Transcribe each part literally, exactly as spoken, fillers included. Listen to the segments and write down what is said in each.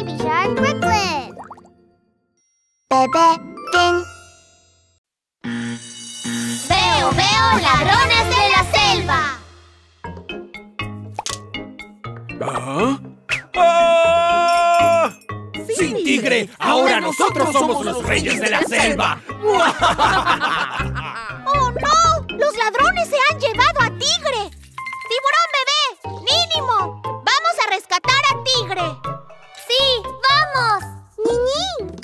Baby Shark Brooklyn. Bebé Pin. Veo, veo ladrones de la selva. ¿Ah? ¡Ah! ¡Sin tigre! ¡Ahora nosotros somos los reyes de la selva! ¡Oh, no! ¡Los ladrones se han llevado a Tigre! ¡Tiburón bebé! ¡Mínimo! ¡Vamos a rescatar a Tigre! ¡Sí! ¡Vamos! ¡Niñín!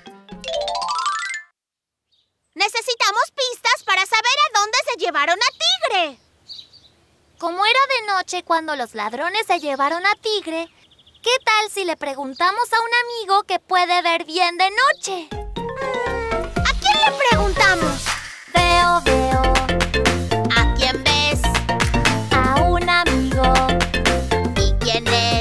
Necesitamos pistas para saber a dónde se llevaron a Tigre. Como era de noche cuando los ladrones se llevaron a Tigre, ¿qué tal si le preguntamos a un amigo que puede ver bien de noche? Mm, ¿a quién le preguntamos? Veo, veo. ¿A quién ves? A un amigo. ¿Y quién es?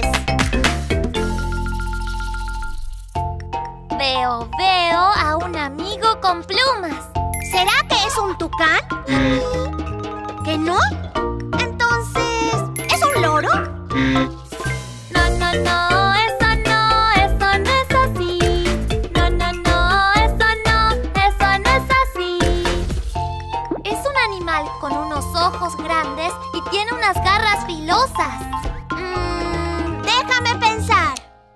Veo, veo a un amigo con plumas. ¿Será que es un tucán? ¿Que no? Entonces, ¿es un loro? No, no, no, eso no, eso no es así. No, no, no, eso no, eso no es así. Es un animal con unos ojos grandes y tiene unas garras filosas. Mm, déjame pensar.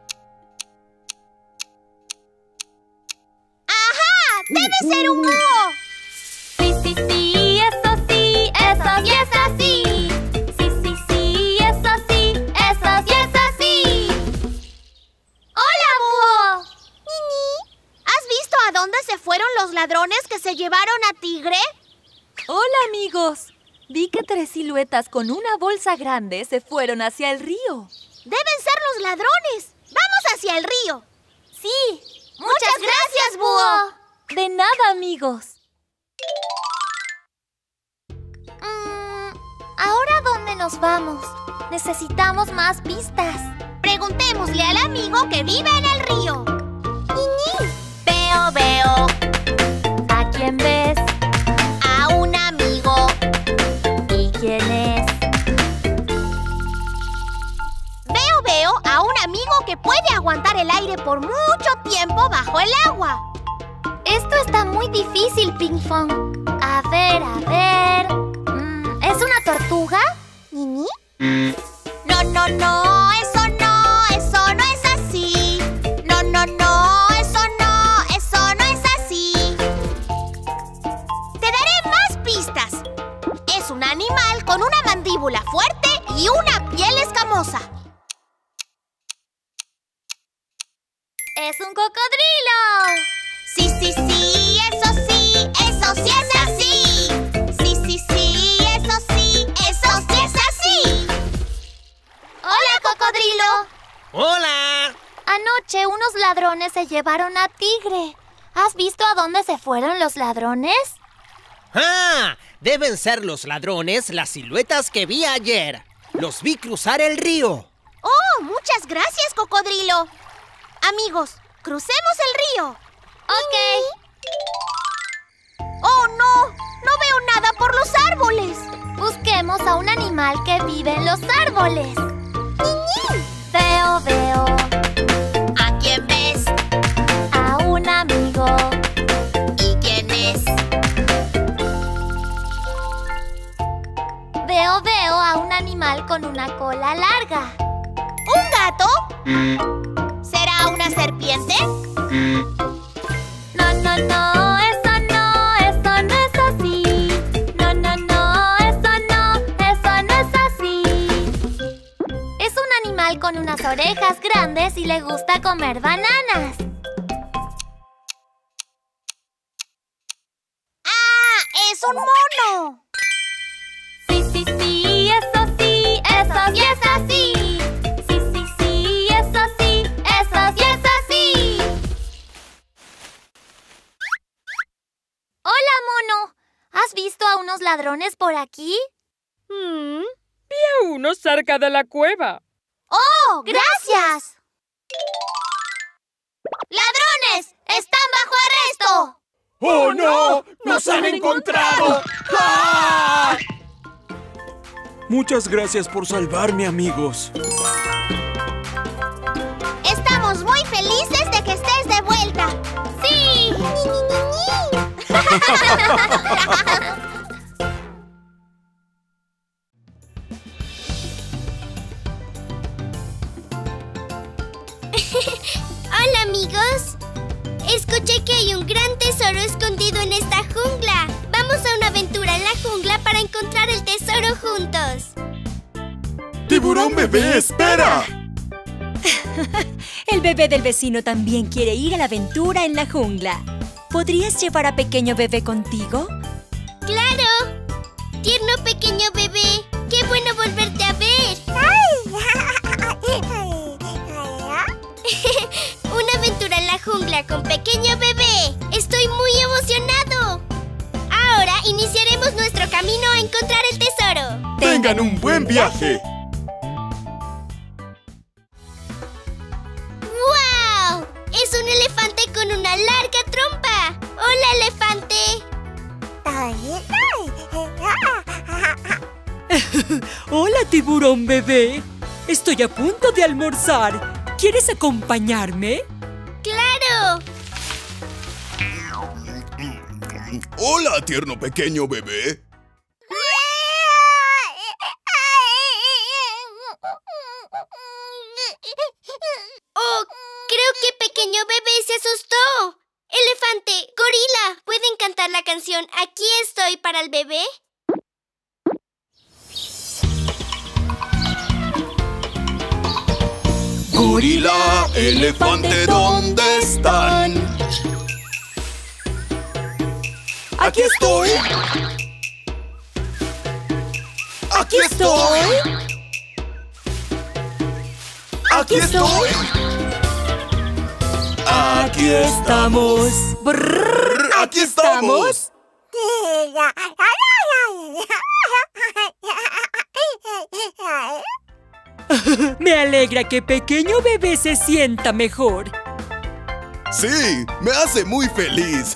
¡Ajá! ¡Debe ser un búho! Sí, sí, sí, eso sí, eso sí es así. Sí, sí, sí, eso sí, eso sí es así. ¡Hola, búho! Nini, ¿has visto a dónde se fueron los ladrones que se llevaron a Tigre? Hola, amigos. Vi que tres siluetas con una bolsa grande se fueron hacia el río. Deben ser los ladrones. ¡Vamos hacia el río! Sí. ¡Muchas gracias, búho! De nada, amigos. Mm, ¿ahora dónde nos vamos? Necesitamos más pistas. Preguntémosle al amigo que vive en el río. Niní. Veo, veo. ¿A quién ves? A un amigo. ¿Y quién es? Veo, veo a un amigo que puede aguantar el aire por mucho tiempo bajo el agua. Esto está muy difícil, Ping Fong. A ver, a ver... Mm, ¿es una tortuga? ¿Nini? No, no, no, eso no, eso no es así. No, no, no, eso no, eso no es así. Te daré más pistas. Es un animal con una mandíbula fuerte y una piel escamosa. ¡Es un cocodrilo! Sí, sí, sí, eso sí, eso sí es así. Sí, sí, sí, eso sí, eso sí es así. ¡Hola, cocodrilo! ¡Hola! Anoche unos ladrones se llevaron a Tigre. ¿Has visto a dónde se fueron los ladrones? ¡Ah! Deben ser los ladrones las siluetas que vi ayer. Los vi cruzar el río. ¡Oh, muchas gracias, cocodrilo! Amigos, crucemos el río. Ok. ¡Oh, no! ¡No veo nada por los árboles! Busquemos a un animal que vive en los árboles. ¡Niñín! Veo, veo. ¿A quién ves? A un amigo. ¿Y quién es? Veo, veo a un animal con una cola larga. ¿Un gato? ¿Será una serpiente? No, no, no, eso no, eso no es así. No, no, no, eso no, eso no es así. Es un animal con unas orejas grandes y le gusta comer bananas. ¡Ah! ¡Es un mono! Sí, sí, sí, eso sí, eso sí es así. Sí, sí, sí, eso sí, eso sí es así. Hola, mono. ¿Has visto a unos ladrones por aquí? Mm, vi a uno cerca de la cueva. ¡Oh, gracias! ¡Ladrones! ¡Están bajo arresto! ¡Oh, no! ¡Nos han encontrado! ¡Ah! Muchas gracias por salvarme, amigos. Estamos muy Hola, amigos. Escuché que hay un gran tesoro escondido en esta jungla. Vamos a una aventura en la jungla para encontrar el tesoro juntos. ¡Tiburón bebé, espera! El bebé del vecino también quiere ir a la aventura en la jungla. ¿Podrías llevar a pequeño bebé contigo? ¡Claro! Tierno pequeño bebé, qué bueno volverte a ver. Una aventura en la jungla con pequeño bebé. Estoy muy emocionado. Ahora iniciaremos nuestro camino a encontrar el tesoro. ¡Tengan un buen viaje! ¡Wow! Es un elefante con una larga trompa. ¡Hola, elefante! Hola, tiburón bebé. Estoy a punto de almorzar. ¿Quieres acompañarme? ¡Claro! Hola, tierno pequeño bebé. Oh, creo que pequeño bebé se asustó. Elefante, gorila, ¿pueden cantar la canción Aquí estoy para el bebé? Gorila, elefante, ¿dónde están? ¡Aquí estoy! ¡Aquí estoy! ¡Aquí estoy! ¡Aquí estamos! Brrr, ¡Aquí estamos! Me alegra que pequeño bebé se sienta mejor. Sí, me hace muy feliz.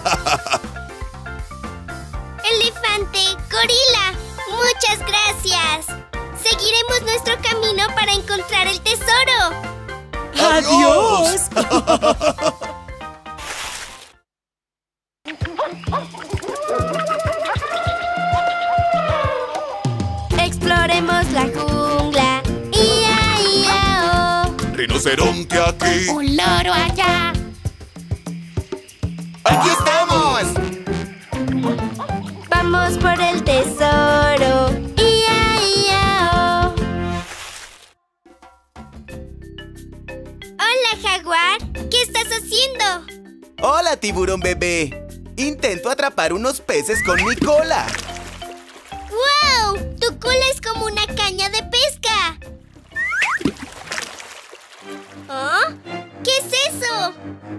Elefante, gorila, muchas gracias. Seguiremos nuestro camino para encontrar el tesoro. ¡Adiós! Exploremos la jungla. ¡Ia, ia, oh! Rinoceronte aquí. Un loro allá. ¡Aquí estamos! Vamos por el tesoro. ¡Ia, ia, oh! Hola, jaguar. ¿Qué estás haciendo? Hola, tiburón bebé. Intento atrapar unos peces con mi cola. ¡Wow! Tu cola es como una caña de pesca. ¿Ah? ¿Qué es eso?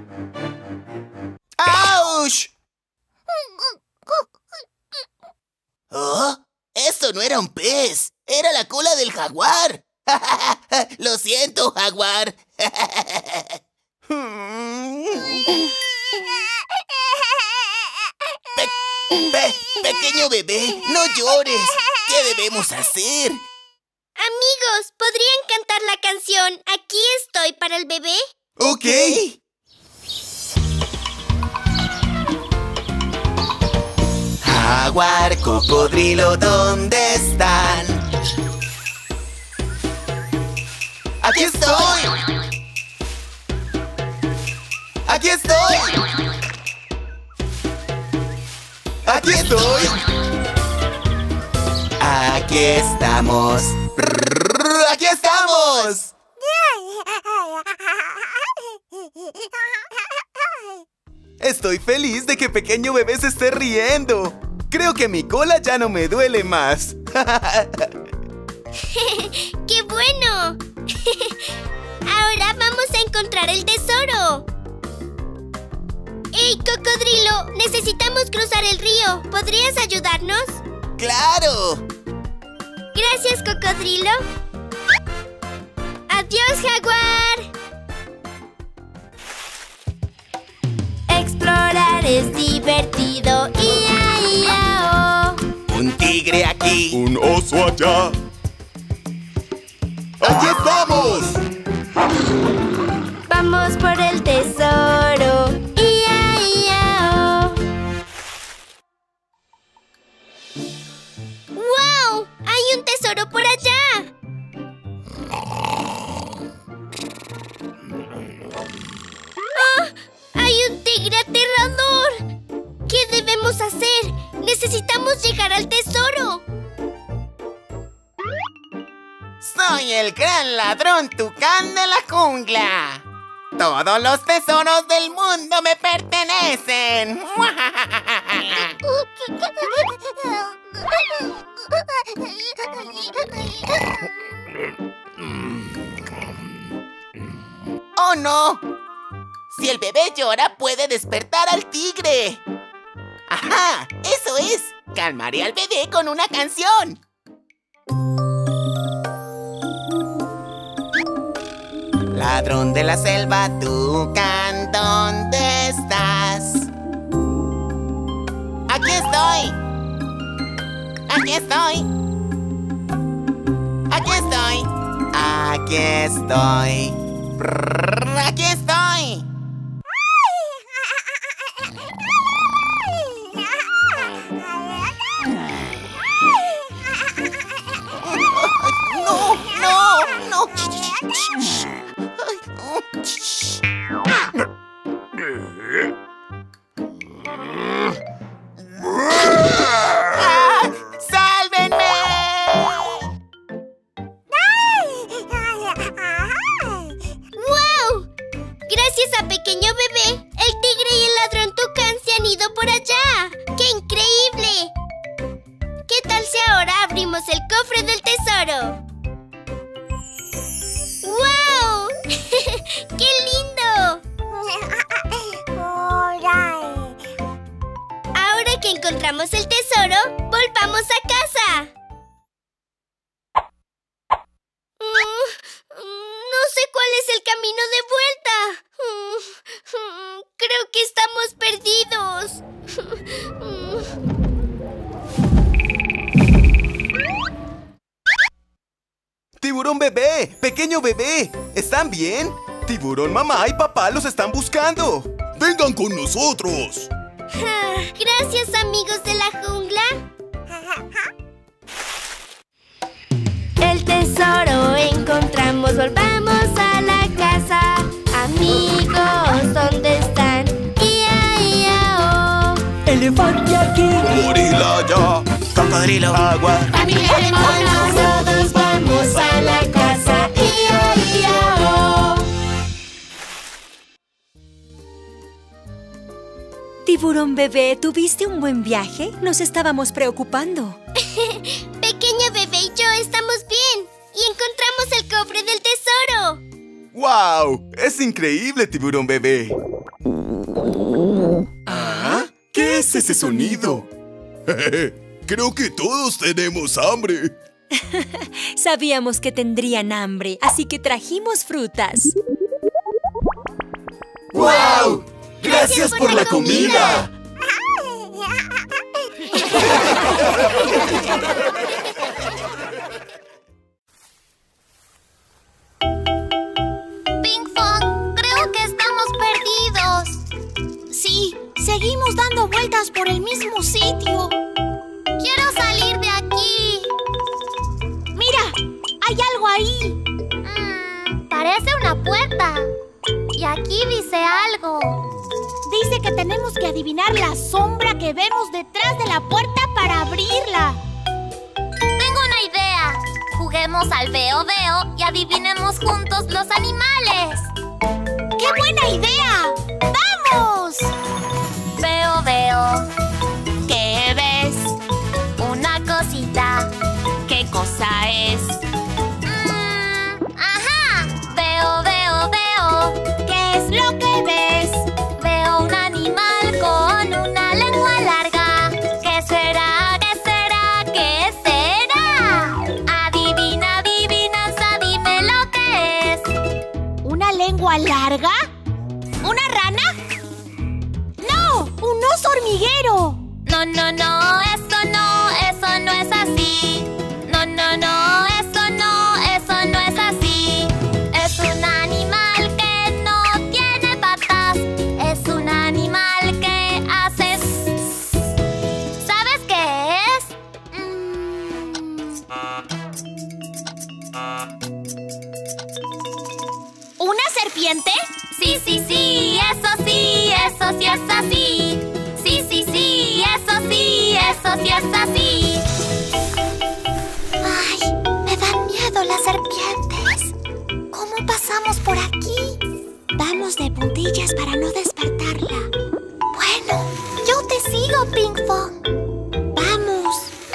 ¡Auch! ¿Oh? Eso no era un pez. Era la cola del jaguar. Lo siento, jaguar. Pe pe pequeño bebé, no llores. ¿Qué debemos hacer? Amigos, ¿podrían cantar la canción Aquí estoy para el bebé? Ok. Jaguar, cocodrilo, ¿dónde están? ¡Aquí estoy! ¡Aquí estoy! ¡Aquí estoy! ¡Aquí estamos! ¡Aquí estamos! Estoy feliz de que pequeño bebé se esté riendo. Creo que mi cola ya no me duele más. ¡Qué bueno! Ahora vamos a encontrar el tesoro. ¡Ey, cocodrilo! Necesitamos cruzar el río. ¿Podrías ayudarnos? ¡Claro! Gracias, cocodrilo. ¡Adiós, jaguar! Explorar es divertido. ¡Ia, ia, oh! Un tigre aquí. Un oso allá. ¡Aquí estamos! Vamos por el tesoro. ¡Ia, ia, oh! podemos llegar al tesoro. Soy el gran ladrón tucán de la jungla. Todos los tesoros del mundo me pertenecen. ¡Oh, no! Si el bebé llora, puede despertar al tigre. ¡Ajá! ¡Eso es! Calmaré al bebé con una canción. Ladrón de la selva, tucán, ¿dónde estás? ¡Aquí estoy! ¡Aquí estoy! ¡Aquí estoy! ¡Aquí estoy! Brrr, ¡aquí estoy! ¡No! ¡No! ¡No! ¡Ah! ¡Sálvenme! ¡Wow! Gracias a Pequeño Bebé, el tigre y el ladrón tucán se han ido por allá. ¡Qué increíble! ¿Qué tal si ahora abrimos el cofre del tesoro? ¡Wow! ¡Qué lindo! Ahora que encontramos el tesoro, volvamos a casa. Mm, no sé cuál es el camino de vuelta. Mm, mm, creo que estamos perdidos. ¡Tiburón bebé! ¡Pequeño bebé! ¿Están bien? Tiburón mamá y papá los están buscando. ¡Vengan con nosotros! Gracias, amigos de la jungla. El tesoro encontramos, volvamos a la casa. Amigos, ¿dónde están? ¡Ia, ia, oh! Elefante aquí, ¡Gorila allá! ¡Cocodrilo! ¡Agua! ¡Familia de monos! Todos vamos a la casa. ¡Ia, ia, oh! Tiburón bebé, ¿tuviste un buen viaje? Nos estábamos preocupando. Pequeño Bebé y yo estamos bien. Y encontramos el cofre del tesoro. ¡Wow! ¡Es increíble, tiburón bebé! ¿Ah? ¿Qué es ese sonido? Creo que todos tenemos hambre. Sabíamos que tendrían hambre, así que trajimos frutas. ¡Wow! ¡Gracias por la comida! Ping Fong, creo que estamos perdidos. Sí, seguimos dando vueltas por el mismo sitio. Quiero salir de aquí. Mira, hay algo ahí. Mm, parece una puerta. Y aquí dice algo. Dice que tenemos que adivinar la sombra que vemos detrás de la puerta para abrirla. Tengo una idea. Juguemos al veo veo y adivinemos juntos los animales. ¡Qué buena idea! ¡Vamos! Veo veo. ¿Qué ves? Una cosita. ¿Qué cosa es? Mm, ajá. Veo veo veo. ¿Qué es lo que ves? Veo un animal con una lengua larga. ¿Qué será? ¿Qué será? ¿Qué será? Adivina, adivinanza, dime lo que es. ¿Una lengua larga? ¿Una rana? ¡No! ¡Un oso hormiguero! No, no, no, eso no, eso no es así. No, no, no, eso no, eso no es así. Es un animal que no tiene patas. Es un animal que hace... ¿Sabes qué es? Mm. ¿Una serpiente? Sí, sí, sí, eso sí, eso sí es así. Sí, sí, sí, eso sí, eso eso sí es así. Ay, me dan miedo las serpientes. ¿Cómo pasamos por aquí? Vamos de puntillas para no despertarla. Bueno, yo te sigo, Pinkfong. Vamos.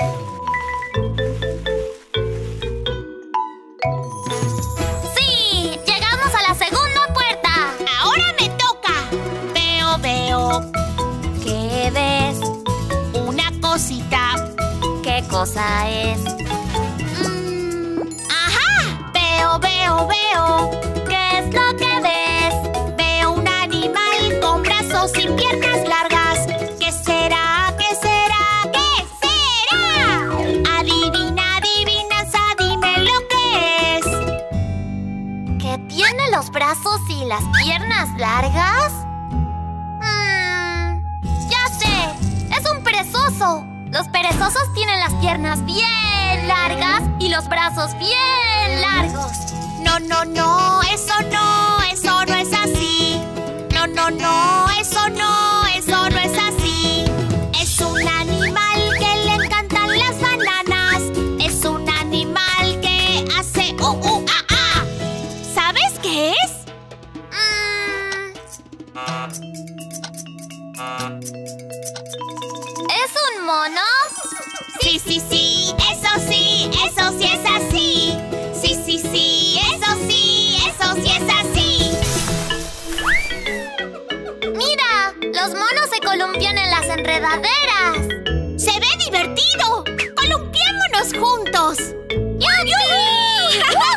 ¡Sí! ¡Llegamos a la segunda puerta! Ahora me toca. Veo, veo. ¿Qué ves? Una cosita. ¿Qué cosa es? Mm, ¡Ajá! Veo, veo, veo. ¿Qué es lo que ves? Veo un animal con brazos y piernas largas. ¿Qué será? ¿Qué será? ¿Qué será? Adivina, adivinanza, dime lo que es. ¿Que tiene los brazos y las piernas largas? Mm, ya sé, es un perezoso. Los perezosos tienen las piernas bien largas y los brazos bien largos. No, no, no, eso no, eso no es así. No, no, no, eso no, eso no es así. Es un animal que le encantan las bananas. Es un animal que hace uh, uh, ah, ah. ¿Sabes qué es? Mm. ¿Es un mono? Sí, sí, sí, eso sí, eso sí es así. Sí, sí, sí, eso sí, eso sí es así. ¡Mira! Los monos se columpian en las enredaderas. ¡Se ve divertido! ¡Columpiémonos juntos! ¡Yupi!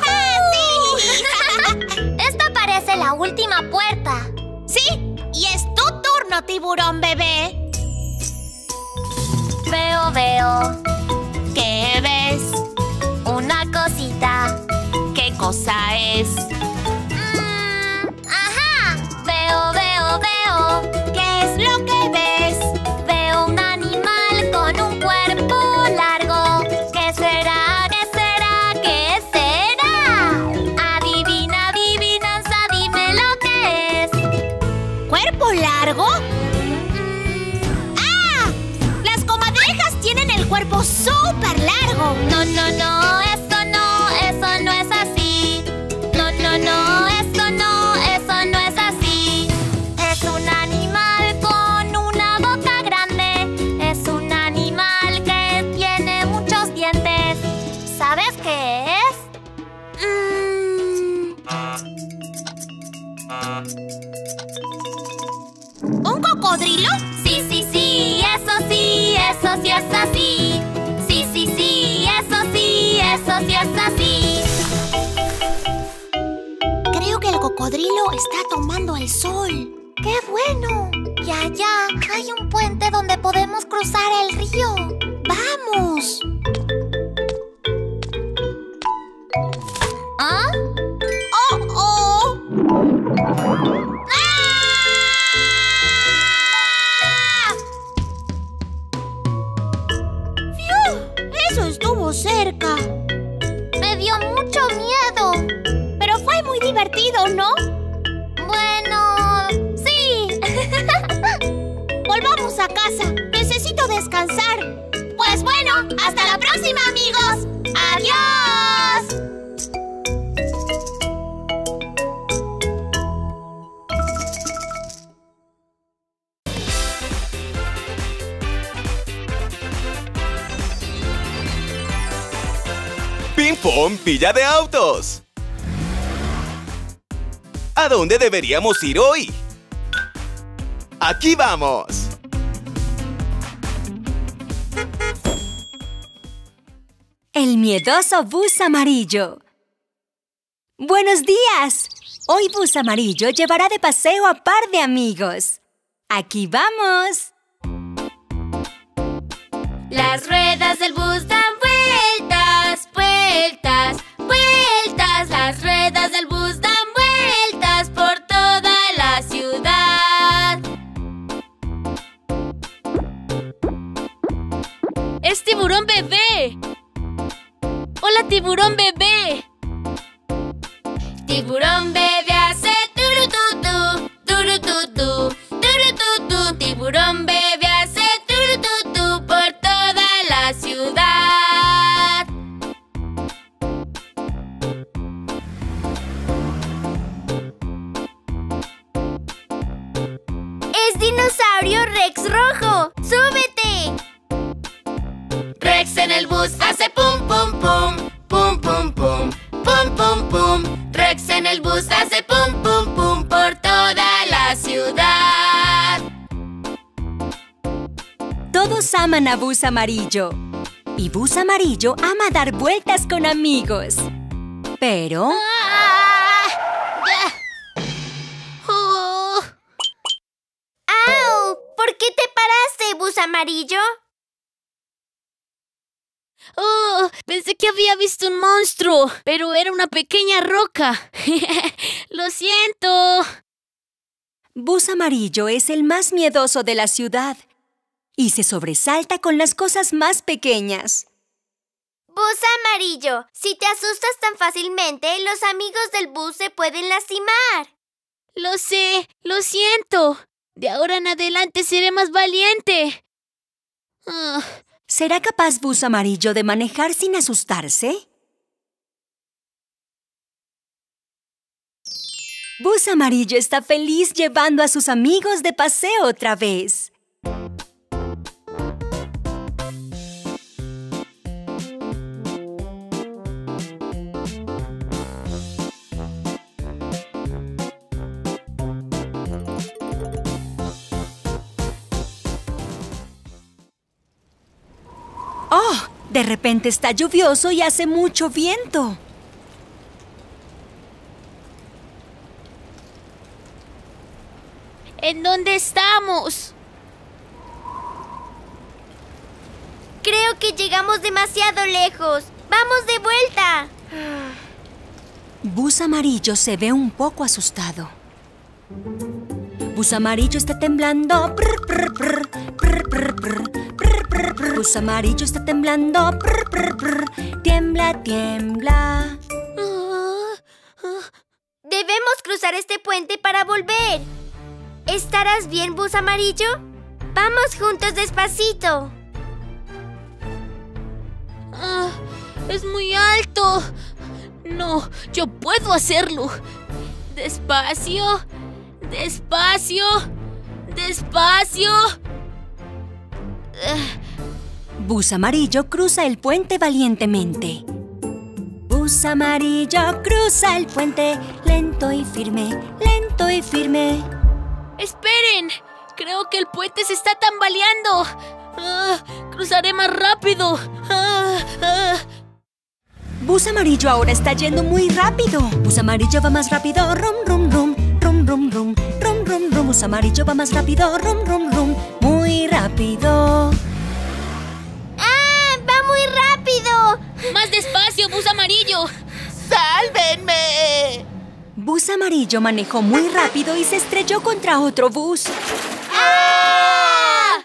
¡Sí! Esta parece la última puerta. Sí, y es tu turno, tiburón bebé. Veo, veo ¿Qué ves? una cosita. ¿Qué cosa es? Mm, ajá. Veo, veo, veo. ¿Qué es lo que ves? Veo un animal con un cuerpo largo. ¿Qué será? ¿Qué será? ¿Qué será? Adivina, adivinanza, dime lo que es. ¿Cuerpo largo? ¡Ah! Las comadrejas tienen el cuerpo súper largo. No, no, no, eso no, eso no es así. No, no, no, eso no, eso no es así. Es un animal con una boca grande. Es un animal que tiene muchos dientes. ¿Sabes qué es? Mm. ¿Un cocodrilo? Sí, sí, sí, eso sí, eso sí es así. Sí, sí, sí, eso sí, eso sí es así. Creo que el cocodrilo está tomando el sol. ¡Qué bueno! Y allá hay un puente donde podemos cruzar el río. ¡Vamos! ¿Ah? ¡Oh, oh! ¡Ah! ¡Fiu! Eso estuvo cerca. Me dio mucho miedo. Pero fue muy divertido, ¿no? Bueno, sí. Volvamos a casa. Necesito descansar. Pues bueno, hasta la próxima, amigos. ¡Adiós! Pinkfong, Villa de Autos. ¿A dónde deberíamos ir hoy? ¡Aquí vamos! El miedoso bus amarillo. ¡Buenos días! Hoy Bus Amarillo llevará de paseo a par de amigos. ¡Aquí vamos! Las ruedas del bus dan vueltas, vueltas, vueltas. Las ruedas del bus dan vueltas por toda la ciudad. ¡Es Tiburón Bebé! ¡Hola, Tiburón Bebé! Tiburón Bebé hace turututú, turututú, turututú. Tiburón Bebé hace turututú por toda ¡Es dinosaurio Rex rojo! ¡Súbete! Rex en el bus hace pum pum pum, pum pum pum, pum pum pum. Rex en el bus hace pum pum pum por toda la ciudad. Todos aman a Bus Amarillo. Y Bus Amarillo ama dar vueltas con amigos. Pero... Oh. ¡Au! ¿Por qué te paraste, Bus Amarillo? Oh, pensé que había visto un monstruo, pero era una pequeña roca. Lo siento. Bus Amarillo es el más miedoso de la ciudad y se sobresalta con las cosas más pequeñas. Bus Amarillo, si te asustas tan fácilmente, los amigos del bus se pueden lastimar. Lo sé, lo siento. De ahora en adelante seré más valiente. Oh. ¿Será capaz Bus Amarillo de manejar sin asustarse? Bus Amarillo está feliz llevando a sus amigos de paseo otra vez. ¡Oh! De repente está lluvioso y hace mucho viento. ¿En dónde estamos? Creo que llegamos demasiado lejos. ¡Vamos de vuelta! Bus Amarillo se ve un poco asustado. Bus Amarillo está temblando. Prr, prr, prr, prr, prr, prr. Bus Amarillo está temblando. Prr, prr, prr. Tiembla, tiembla. Debemos cruzar este puente para volver. ¿Estarás bien, Bus Amarillo? Vamos juntos despacito. Ah, es muy alto. No, yo puedo hacerlo. Despacio, despacio, despacio. Bus Amarillo cruza el puente valientemente. Bus Amarillo cruza el puente lento y firme, lento y firme. ¡Esperen! Creo que el puente se está tambaleando. Ah, cruzaré más rápido. Ah, ah. Bus Amarillo ahora está yendo muy rápido. Bus Amarillo va más rápido. Rum, rum, rum. Rum, rum, rum. Rum, rum, rum. Bus Amarillo va más rápido. Rum, rum, rum. Muy rápido. ¡Ah! ¡Va muy rápido! ¡Más despacio, Bus Amarillo! ¡Sálvenme! Bus Amarillo manejó muy rápido y se estrelló contra otro bus. ¡Ah!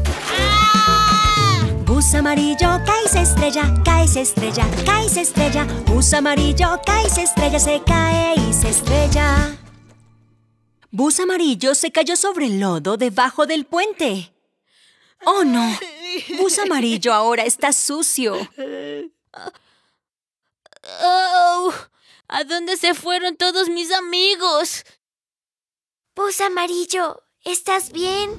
¡Ah! Bus Amarillo cae y se estrella, cae y se estrella, cae y se estrella. Bus Amarillo cae y se estrella, se cae y se estrella. Bus Amarillo se cayó sobre el lodo debajo del puente. ¡Oh, no! Bus Amarillo ahora está sucio. Oh, ¿a dónde se fueron todos mis amigos? Bus Amarillo, ¿estás bien?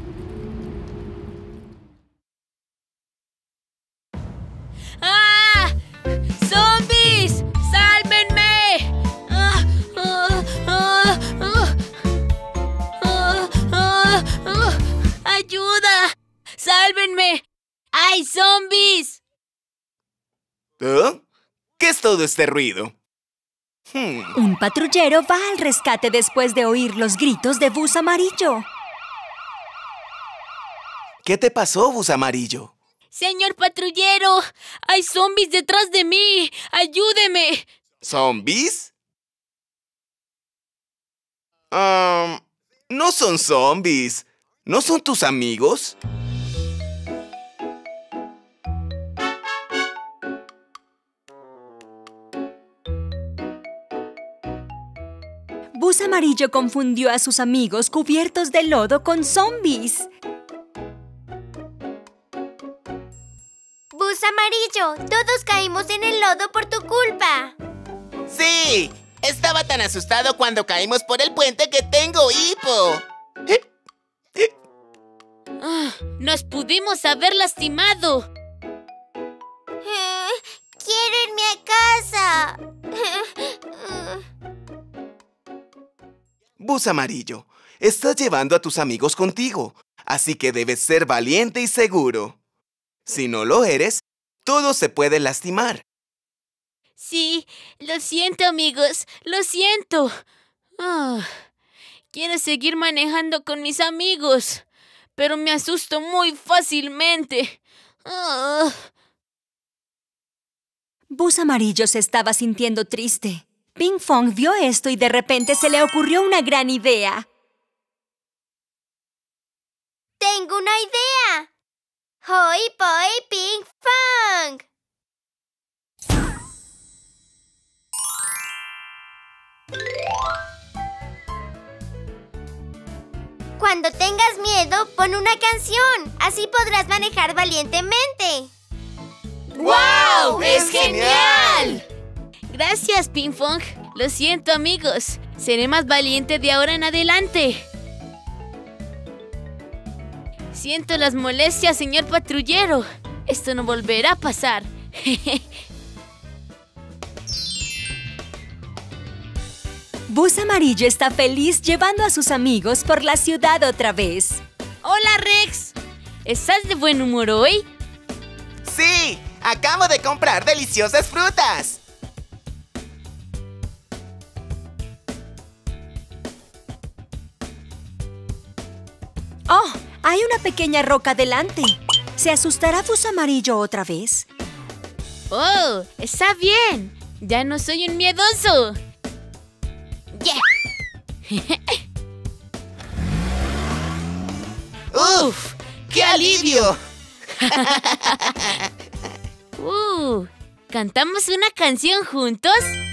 ¡Ah! ¡Zombies! ¡Sálvenme! ¡Ah! ¡Ah! ¡Ah! ¡Ah! ¡Ah! ¡Ah! ¡Ah! ¡Ayuda! ¡Sálvenme! ¡Hay zombies! ¿Eh? ¿Qué es todo este ruido? Hmm. Un patrullero va al rescate después de oír los gritos de Bus Amarillo. ¿Qué te pasó, Bus Amarillo? Señor patrullero, hay zombies detrás de mí. ¡Ayúdeme! ¿Zombies? Um, no son zombies. ¿No son tus amigos? Bus Amarillo confundió a sus amigos cubiertos de lodo con zombies. Bus Amarillo, todos caímos en el lodo por tu culpa. ¡Sí! Estaba tan asustado cuando caímos por el puente que tengo hipo. ¿Eh? Ah, ¡nos pudimos haber lastimado! Eh, ¡Quiero irme a casa! Bus Amarillo, estás llevando a tus amigos contigo, así que debes ser valiente y seguro. Si no lo eres, todo se puede lastimar. Sí, lo siento, amigos, lo siento. Ah, quiero seguir manejando con mis amigos, pero me asusto muy fácilmente. Ah. Bus Amarillo se estaba sintiendo triste. Pinkfong vio esto y de repente se le ocurrió una gran idea. ¡Tengo una idea! ¡Hoi Poi Pinkfong! Cuando tengas miedo, pon una canción. Así podrás manejar valientemente. ¡Wow! ¡Es genial! Gracias, Pinkfong. Lo siento, amigos. Seré más valiente de ahora en adelante. Siento las molestias, señor patrullero. Esto no volverá a pasar. Bus Amarillo está feliz llevando a sus amigos por la ciudad otra vez. ¡Hola, Rex! ¿Estás de buen humor hoy? ¡Sí! ¡Acabo de comprar deliciosas frutas! ¡Oh! Hay una pequeña roca delante. ¿Se asustará Bus Amarillo otra vez? ¡Oh! ¡Está bien! ¡Ya no soy un miedoso! ¡Yeah! ¡Uf! ¡Qué alivio! uh, ¿Cantamos una canción juntos?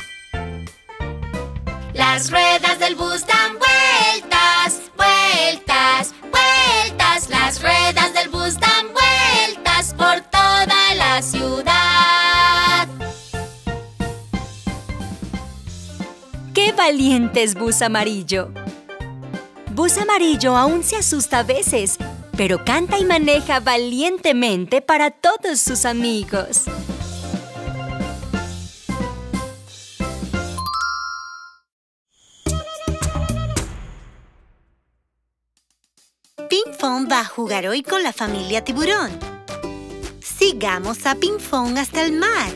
Las ruedas del bus dan vueltas, vueltas, vueltas. Las ruedas del bus dan vueltas por toda la ciudad. ¡Qué valiente es Bus Amarillo! Bus Amarillo aún se asusta a veces, pero canta y maneja valientemente para todos sus amigos. Pinkfong va a jugar hoy con la familia Tiburón. Sigamos a Pinkfong hasta el mar.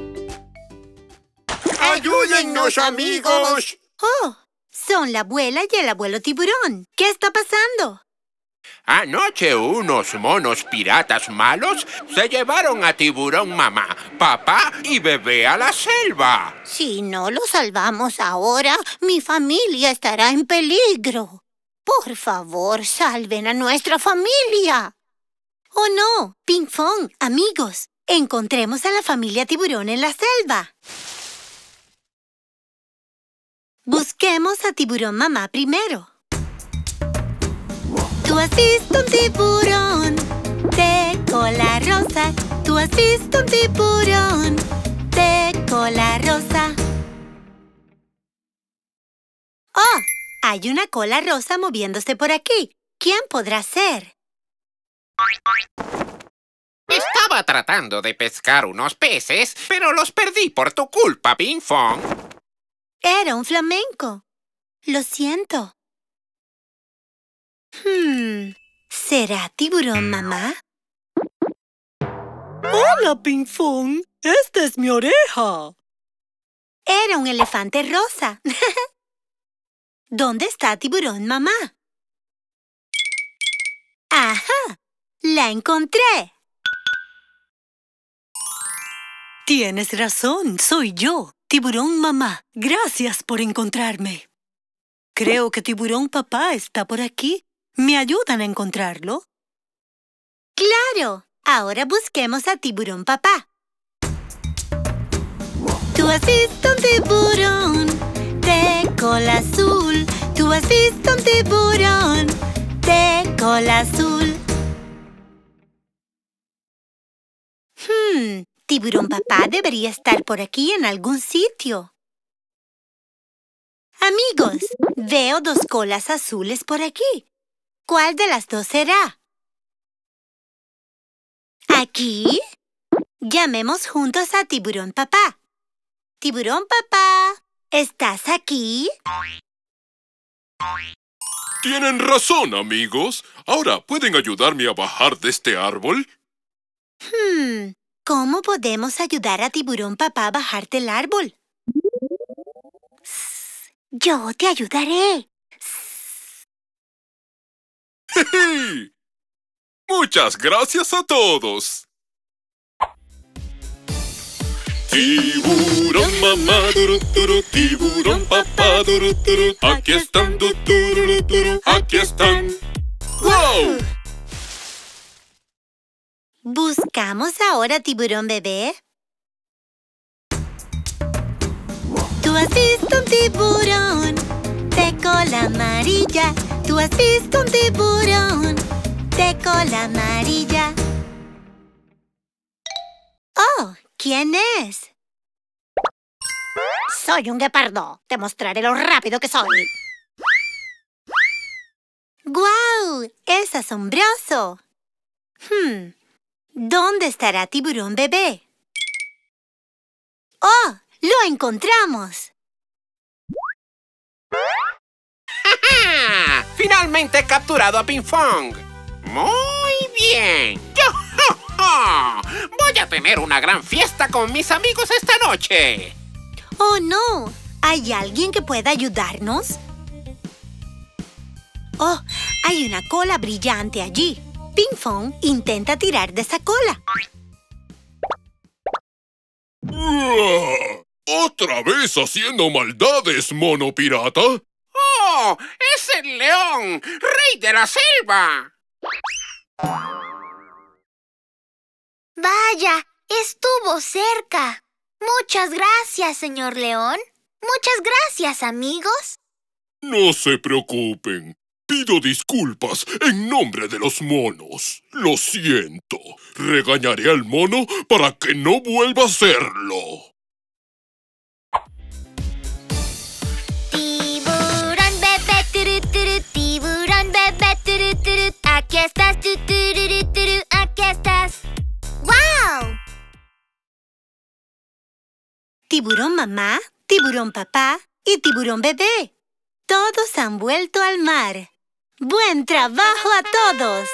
¡Ayúdennos, amigos! ¡Oh! Son la abuela y el abuelo Tiburón. ¿Qué está pasando? Anoche unos monos piratas malos se llevaron a Tiburón Mamá, Papá y Bebé a la selva. Si no lo salvamos ahora, mi familia estará en peligro. Por favor, salven a nuestra familia. ¡Oh, no! Pinkfong, amigos, encontremos a la familia Tiburón en la selva. Busquemos a Tiburón Mamá primero. Tú has visto un tiburón de cola rosa. Tú has visto un tiburón de cola rosa. ¡Oh! Hay una cola rosa moviéndose por aquí. ¿Quién podrá ser? Estaba tratando de pescar unos peces, pero los perdí por tu culpa, Pinkfong. Era un flamenco. Lo siento. Hmm, ¿será Tiburón Mamá? ¡Hola, Pinkfong! ¡Esta es mi oreja! Era un elefante rosa. ¿Dónde está Tiburón Mamá? ¡Ajá! ¡La encontré! Tienes razón, soy yo, Tiburón Mamá. Gracias por encontrarme. Creo que Tiburón Papá está por aquí. ¿Me ayudan a encontrarlo? ¡Claro! Ahora busquemos a Tiburón Papá. Tú has visto un tiburón de cola azul. Tú has visto un tiburón de cola azul. Hmm, Tiburón Papá debería estar por aquí en algún sitio. Amigos, veo dos colas azules por aquí. ¿Cuál de las dos será? ¿Aquí? Llamemos juntos a Tiburón Papá. Tiburón Papá, ¿estás aquí? Tienen razón, amigos. Ahora, ¿pueden ayudarme a bajar de este árbol? Hmm, ¿cómo podemos ayudar a Tiburón Papá a bajar del árbol? Yo te ayudaré. ¡Jeje! Muchas gracias a todos. Tiburón mamá, duru, duru, tiburón papá, duru, duru. Aquí están, duru, duru, duru, aquí están. ¡Wow! ¿Buscamos ahora a Tiburón Bebé? ¿Tú has visto un tiburón de cola amarilla? ¿Tú has visto un tiburón de cola amarilla? Oh, ¿quién es? Soy un guepardo. Te mostraré lo rápido que soy. ¡Guau! ¡Es asombroso! Hmm, ¿dónde estará Tiburón Bebé? ¡Oh! ¡Lo encontramos! ¡Ja! ¡Finalmente he capturado a Pinkfong! ¡Muy bien! ¡Yo, jo, jo! ¡Voy a tener una gran fiesta con mis amigos esta noche! ¡Oh, no! ¿Hay alguien que pueda ayudarnos? ¡Oh! Hay una cola brillante allí. Pinkfong intenta tirar de esa cola. Uh, ¿Otra vez haciendo maldades, mono pirata? ¡Oh! ¡Es el león! ¡Rey de la selva! Vaya, estuvo cerca. Muchas gracias, señor león. Muchas gracias, amigos. No se preocupen. Pido disculpas en nombre de los monos. Lo siento. Regañaré al mono para que no vuelva a hacerlo. Tiburón bebé, turu, turu, tiburón bebé, turu, turu. Aquí estás, tu, tururu, turu, aquí estás. ¡Wow! Tiburón Mamá, Tiburón Papá y Tiburón Bebé. Todos han vuelto al mar. ¡Buen trabajo a todos!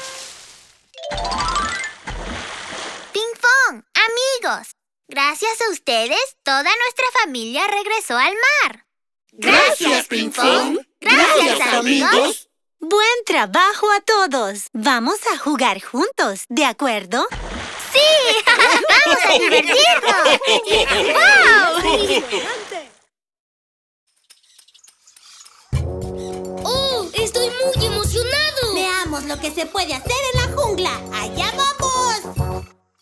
Pinkfong, amigos. Gracias a ustedes, toda nuestra familia regresó al mar. Gracias, Pinkfong. Gracias, amigos. ¡Buen trabajo a todos! Vamos a jugar juntos, ¿de acuerdo? ¡Sí! ¡Vamos a divertirnos! ¡Wow! ¡Oh! ¡Estoy muy emocionado! Veamos lo que se puede hacer en la jungla. ¡Allá vamos!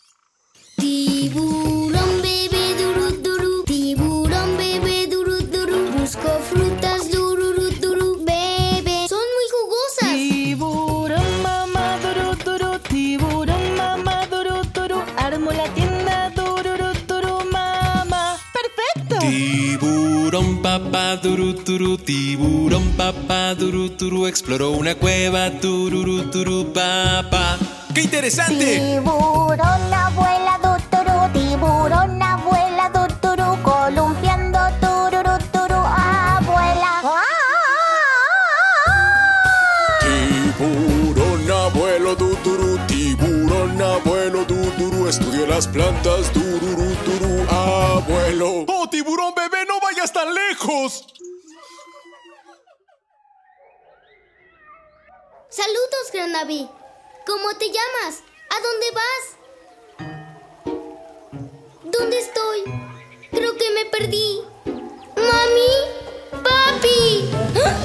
Tiburón bebé duru duru, tiburón bebé duru duru, busco frutas dururu duru, bebé, son muy jugosas. Tiburón mamá duru duru, tiburón mamá duru duru, armo la tienda dururu duru mamá. ¡Perfecto! Tiburón papá duru duru, tiburón papá duru duru, exploró una cueva dururu duru papá. ¡Qué interesante! Tiburón abuela tuturu, tiburón abuela tuturu, columpiando tururu turu, abuela. Tiburón abuelo tuturu, tiburón abuelo tuturu, estudió las plantas dururu turu, abuelo. ¡Oh, tiburón bebé, no vayas tan lejos! Saludos, Granavi. ¿Cómo te llamas? ¿A dónde vas? ¿Dónde estoy? Creo que me perdí. ¡Mami! ¡Papi! ¿Ah?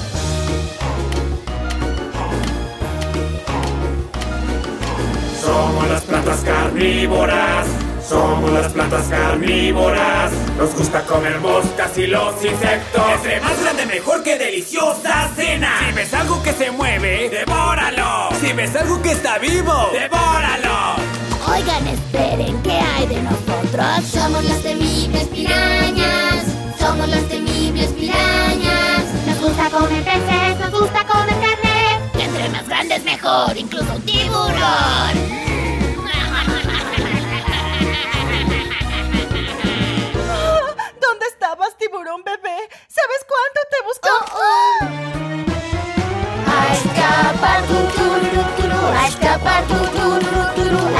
Somos las plantas carnívoras. Somos las plantas carnívoras. Nos gusta comer moscas y los insectos. Entre más grande mejor, que deliciosa cena. Si ves algo que se mueve, devóralo. Si ves algo que está vivo, devóralo. Oigan, esperen, ¿qué hay de nosotros? Somos las temibles pirañas. Somos las temibles pirañas. Nos gusta comer peces, nos gusta comer carne. Y entre más grandes mejor, incluso un tiburón.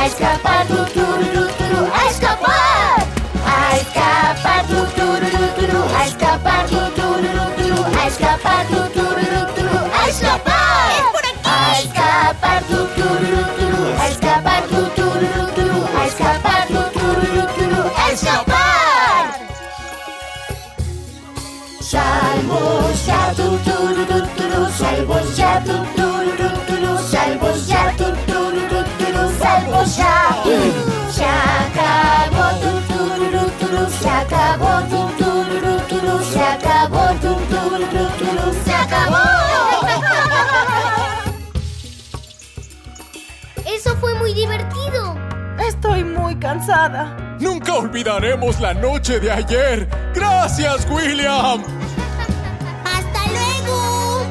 a escapar, tu, turu, turu, a escapar. A escapar, tu, turu, turu, a escapar, tu, turu, turu, a escapar, tu, turu, turu, a escapar. ¡Es por aquí! A escapar, tu, turu, turu, a escapar, tu, turu, turu, a escapar, tu, turu, turu, a escapar. Salvos ya, tu, turu, turu, salvos ya, tu, turu, turu, salvos ya, tu, turu, turu, salvos ya. Se acabó, tu, turu, turu, se acabó, tu, turu, turu, se acabó, tu, turu, turu, se acabó. Eso fue muy divertido. Estoy muy cansada. Nunca olvidaremos la noche de ayer. ¡Gracias, William! ¡Hasta luego!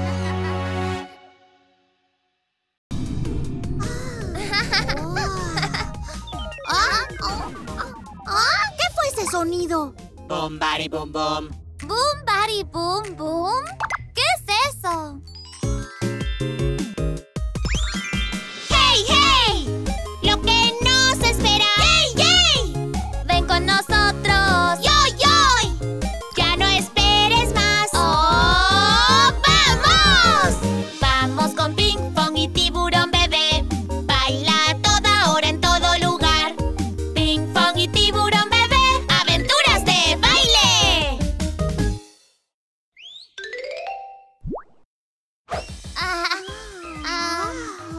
¿Ah? ¿Ah? ¿Qué fue ese sonido? Boom, bari, boom, boom. Boom, bari, boom, boom. ¿Qué es eso? ¡Hey, hey! ¡Lo que nos espera! ¡Yay, yay! Ven con nosotros. ¡Yoy, yoy! ¡Ya no esperes más! ¡Oh, vamos! Vamos con Ping Pong y Tiburón Bebé. Baila a toda hora en todo lugar. Ping Pong y Tiburón Bebé. ¡Aventuras de baile! Ah, ah,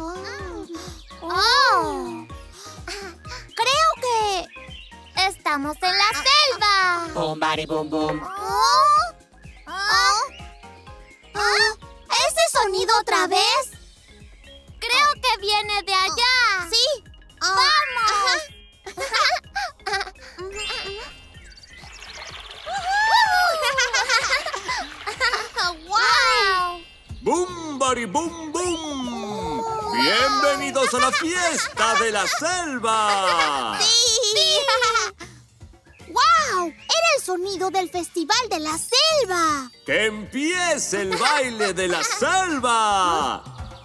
oh. Creo que estamos en la selva. Boom, bari, boom, boom. Oh, oh, oh. ¿Ese sonido otra vez? Creo que viene de allá. Sí. ¡Vamos! ¡Wow! ¡Boom, bari, boom, boom! ¡Bienvenidos a la fiesta de la selva! ¡Sí! ¡Wow! Era el sonido del Festival de la Selva. ¡Que empiece el baile de la selva!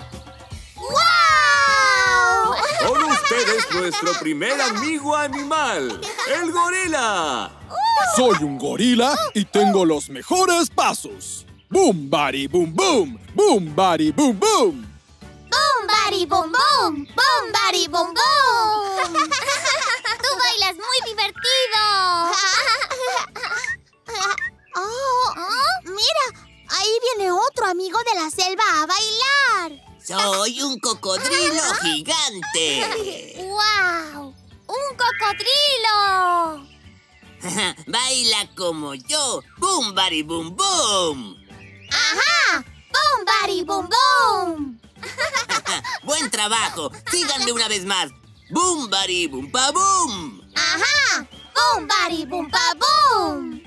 ¡Wow! Con ustedes nuestro primer amigo animal, el gorila. Soy un gorila y tengo los mejores pasos. Boom, bari, boom, boom. Boom, bari, boom, boom. ¡Boom, bari, boom, boom! ¡Boom, bari, boom, boom! ¡Tú bailas muy divertido! Oh, mira, ahí viene otro amigo de la selva a bailar. Soy un cocodrilo gigante. ¡Wow! ¡Un cocodrilo! Baila como yo. Boom, bari, boom, boom. ¡Ajá! ¡Boom, bari, boom, boom! Buen trabajo. Síganme una vez más. Boom, bari, boom, pa, boom. ¡Ajá! ¡Boom, bari, boom, pa, boom!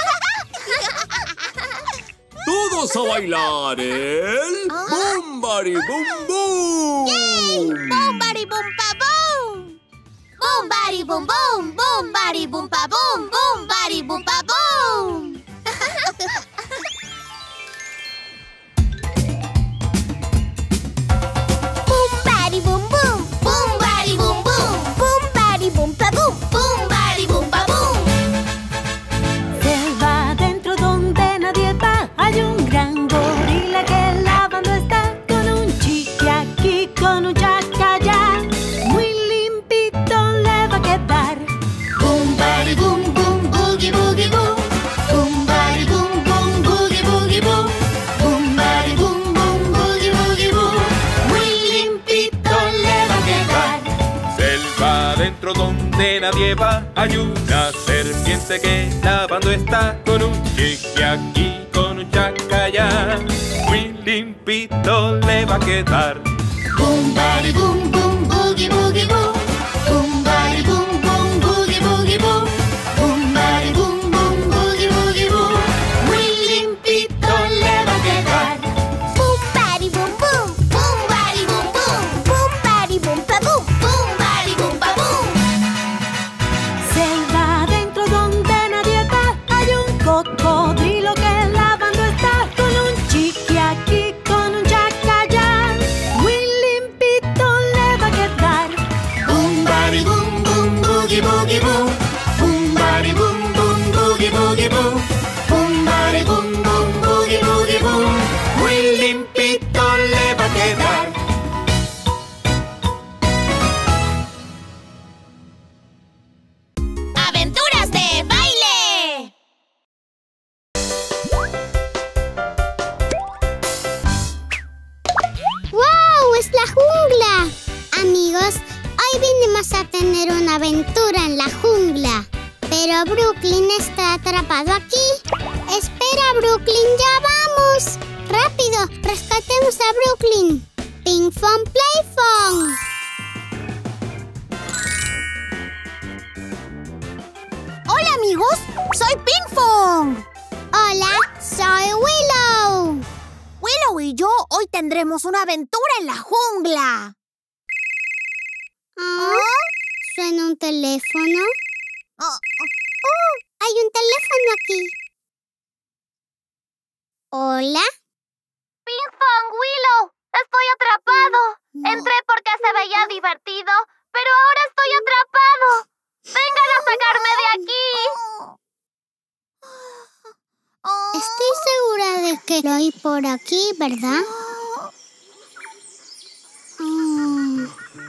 Todos a bailar el boom, bari, boom, boom. ¡Yay! ¡Boom, bari, boom, pa, boom! ¡Boom, bari, boom, boom! ¡Boom, bari, boom, pa, boom! ¡Boom, bari, boom, pa, boom! ¡Boom, bari, boom, boom! ¡Boom, bari, boom, boom! ¡Boom, bari, boom, pa, boom! ¡Boom, bari, boom, pa, boom! Selva adentro donde nadie va. Hay un gran gorila que lavando está. Con un chiqui aquí, con un chaca allá. Muy limpito le va a quedar. Boom, bari, boom, boom, boogie, boogie, boom. Boom, bari, boom, boom, boogie, boogie, boom. Boom, bari, boom, boom, boogie, boogie, boom. Muy limpito le va a quedar. Selva adentro donde nadie va. Hay una serpiente que lavando está. Con un chiqui aquí, con un chaca allá. Muy limpito le va a quedar. Boom, bari, boom, boom, boogie, boogie, boom. Boom, bari, boom, boom, boogie, boogie, boom. Boom, bari, boom, boom, boogie, boogie, boom. Muy limpito le va a quedar. ¡Boom, bari, boom, boom! ¡Boom, bari, boom, boom! ¡Boom, bari, boom, pa, boom! ¡Boom, bari, boom, pa, boom! Selva adentro donde nadie va. Hay un cocodrilo que lavando está. Con un chiqui aquí, con un chaca allá. Muy limpito le amigos, hoy vinimos a tener una aventura en la jungla. Pero Brooklyn está atrapado aquí. Espera, Brooklyn, ya vamos. ¡Rápido! ¡Rescatemos a Brooklyn! ¡Pinkfong Playfong! ¡Hola, amigos! ¡Soy Pinkfong! ¡Hola! ¡Soy Willow! Willow y yo hoy tendremos una aventura en la jungla. ¿Ah? ¿Suena un teléfono? Oh, oh. ¡Oh! ¡Hay un teléfono aquí! ¿Hola? Pinkfong, Willow, estoy atrapado. No. Entré porque se veía divertido, pero ahora estoy atrapado. ¡Vengan a sacarme de aquí! Estoy segura de que lo hay por aquí, ¿verdad? Oh.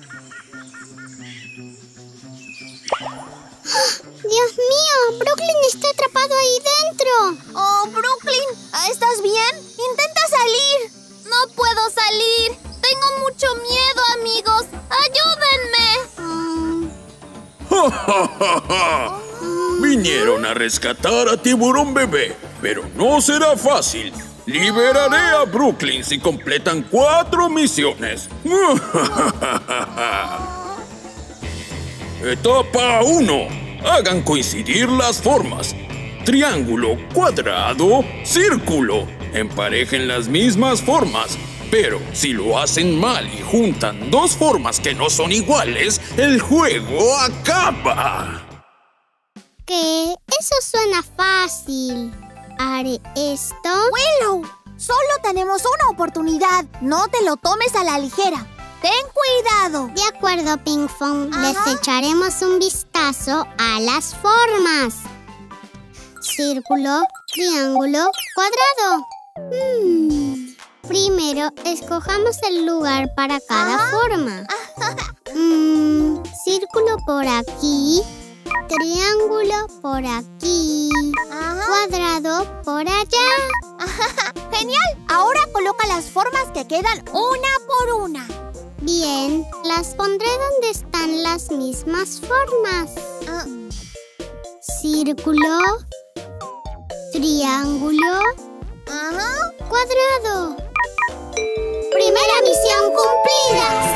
¡Dios mío! ¡Brooklyn está atrapado ahí dentro! ¡Oh, Brooklyn! ¿Estás bien? ¡Intenta salir! ¡No puedo salir! ¡Tengo mucho miedo, amigos! ¡Ayúdenme! ¡Ja, ja, ja, ja! Vinieron a rescatar a Tiburón Bebé, pero no será fácil. Liberaré a Brooklyn si completan cuatro misiones. Etapa uno. Hagan coincidir las formas. Triángulo, cuadrado, círculo. Emparejen las mismas formas. Pero si lo hacen mal y juntan dos formas que no son iguales, el juego acaba. ¿Qué? Eso suena fácil. ¿Haré esto? ¡Willow! Solo tenemos una oportunidad. No te lo tomes a la ligera. ¡Ten cuidado! De acuerdo, Pinkfong. Les echaremos un vistazo a las formas. Círculo, triángulo, cuadrado. Hmm. Primero, escojamos el lugar para cada Ajá. forma. Hmm. Círculo por aquí. Triángulo por aquí. Ajá. Cuadrado por allá. Ajá. ¡Genial! Ahora coloca las formas que quedan una por una. Bien, las pondré donde están las mismas formas. Ah. Círculo, triángulo, Ajá. cuadrado. ¡Primera misión cumplida!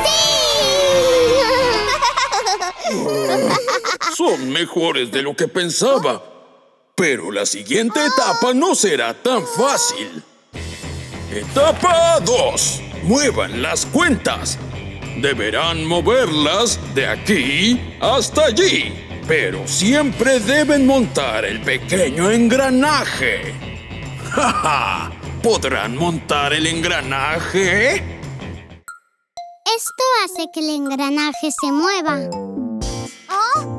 ¡Sí! Son mejores de lo que pensaba. Pero la siguiente etapa no será tan fácil. Etapa dos. Muevan las cuentas. Deberán moverlas de aquí hasta allí. Pero siempre deben montar el pequeño engranaje. ¡Ja, ja! ¿Podrán montar el engranaje? Esto hace que el engranaje se mueva. ¿Ah?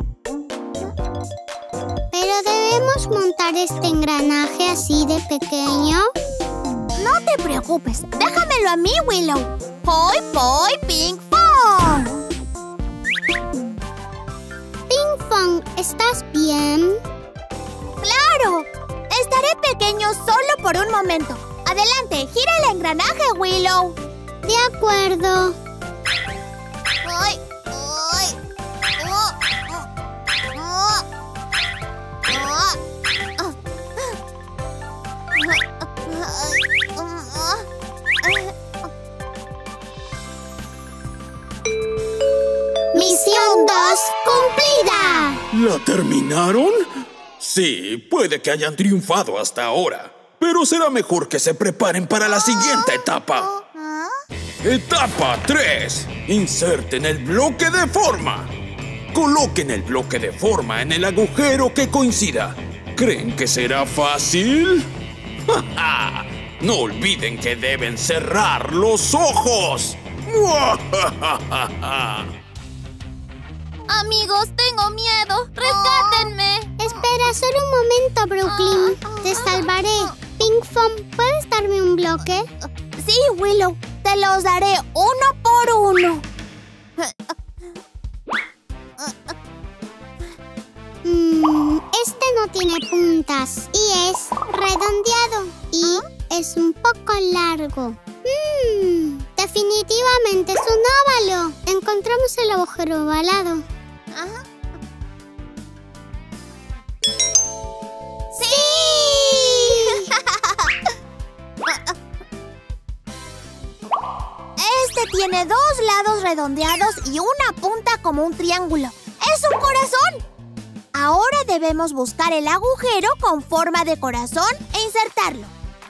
¿Pero debemos montar este engranaje así de pequeño? No te preocupes. Déjamelo a mí, Willow. ¡Poi, poi, Pinkfong! Pinkfong, ¿estás bien? ¡Claro! Estaré pequeño solo por un momento. Adelante, gira el engranaje, Willow. De acuerdo. ¡Ay! ¡Ay! ¡Oh! ¡Oh! ¡Misión dos cumplida! ¿La terminaron? Sí, puede que hayan triunfado hasta ahora, pero será mejor que se preparen para la siguiente etapa. Etapa tres. Inserten el bloque de forma. Coloquen el bloque de forma en el agujero que coincida. ¿Creen que será fácil? ¡Ja, ja! No olviden que deben cerrar los ojos. ¡Muajajaja! Amigos, tengo miedo. ¡Rescátenme! Espera, solo un momento, Brooklyn. Te salvaré. Pinkfong, ¿puedes darme un bloque? Sí, Willow. Te los daré uno por uno. Mm, este no tiene puntas y es redondeado y es un poco largo. Mm, ¿te Definitivamente es un óvalo. Encontramos el agujero ovalado. Ajá. ¡Sí! Este tiene dos lados redondeados y una punta como un triángulo. ¡Es un corazón! Ahora debemos buscar el agujero con forma de corazón e insertarlo.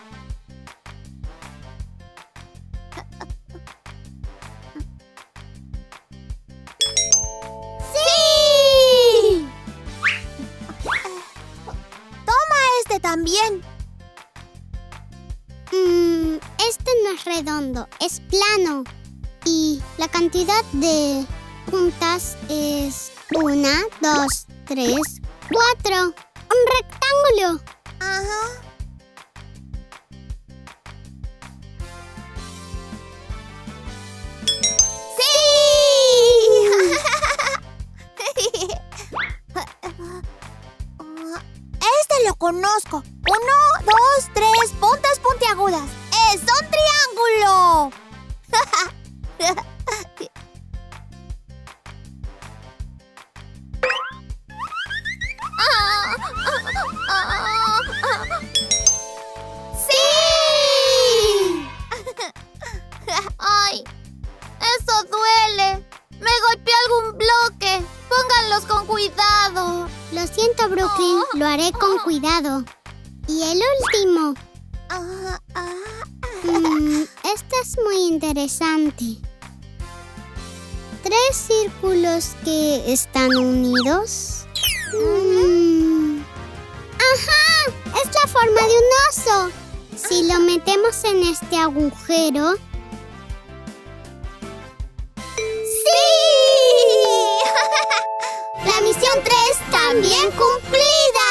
¡Sí! Toma este también. Mm, este no es redondo, es plano. Y la cantidad de puntas es una, dos, tres, cuatro. ¡Un rectángulo! Ajá. Este lo conozco. Uno, dos, tres, puntas puntiagudas. ¡Es un triángulo! ¡Sí! ¡Ay! ¡Eso duele! ¡Me golpeé algún bloque! ¡Pónganlos con cuidado! Lo siento, Brooklyn. Lo haré con cuidado. Y el último. Mm, este es muy interesante. Tres círculos que están unidos. Mm. ¡Ajá! Es la forma de un oso. Si lo metemos en este agujero... ¡Sí! ¡La misión tres también cumplida!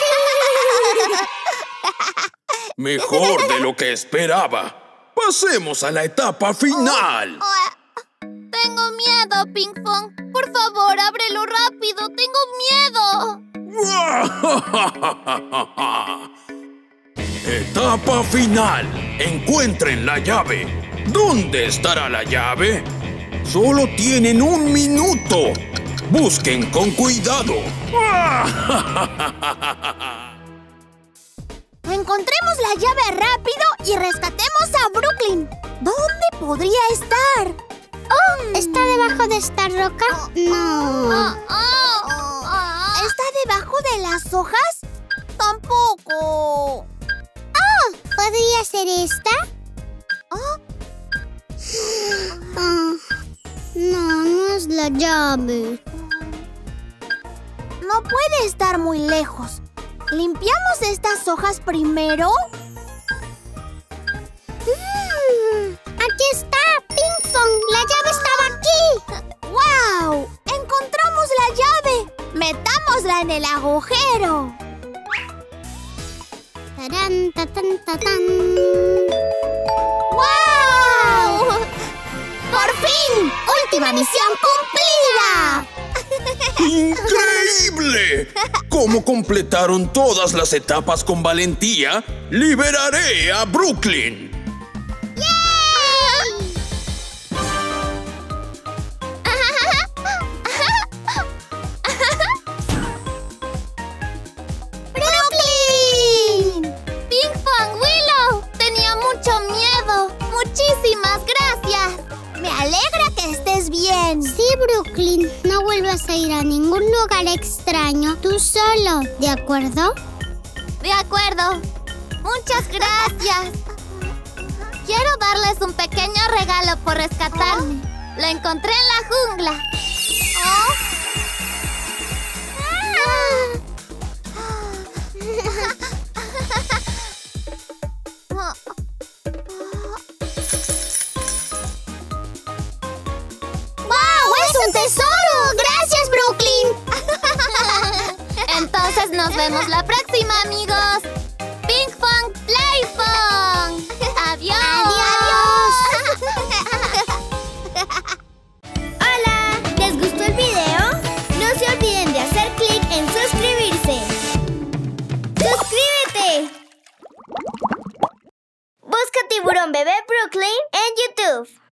Mejor de lo que esperaba. Pasemos a la etapa final. Tengo miedo, Pinkfong. Por favor, ábrelo rápido. Tengo miedo. Etapa final. Encuentren la llave. ¿Dónde estará la llave? Solo tienen un minuto. Busquen con cuidado. Encontremos la llave rápido y rescatemos a Brooklyn. ¿Dónde podría estar? Oh, ¿está debajo de esta roca? No. Oh, oh. ¿Está debajo de las hojas? Tampoco. Oh, ¿podría ser esta? ¿Oh? Oh, no, no es la llave. No puede estar muy lejos. ¿Limpiamos estas hojas primero? Mm, ¡aquí está! ¡Pinkfong! ¡La llave estaba aquí! ¡Wow! ¡Encontramos la llave! ¡Metámosla en el agujero! ¡Tarán, tatán, tatán! ¡Wow! ¡Por fin! ¡Última misión cumplida! ¡Increíble! Como completaron todas las etapas con valentía, liberaré a Brooklyn. ¡Yay! ¡Brooklyn! ¡Pinkfong, Willow! Tenía mucho miedo. Muchísimas gracias. Me alegra que estés bien. Sí, Brooklyn. No vuelvas a ir a ningún lugar extraño tú solo, ¿de acuerdo? De acuerdo. Muchas gracias. Quiero darles un pequeño regalo por rescatarme. Lo encontré en la jungla. ¿Oh? ¡Wow! ¡Es un tesoro! ¡Gracias, Brooklyn! Entonces nos vemos la próxima, amigos. Pinkfong, Playfong. ¡Adiós! ¡Adiós! ¡Hola! ¿Les gustó el video? No se olviden de hacer clic en suscribirse. ¡Suscríbete! Busca Tiburón Bebé Brooklyn en YouTube.